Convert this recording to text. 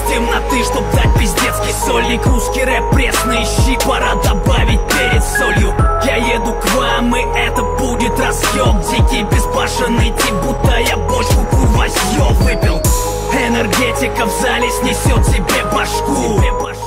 темноты, чтоб дать пиздецкий сольник. Русский рэп пресный щи, пора добавить перед солью. Я еду к вам, и это будет разъем. Дикий безбашенный тип, будто я бочку курвасьё выпил. Энергетика в зале снесет себе башку.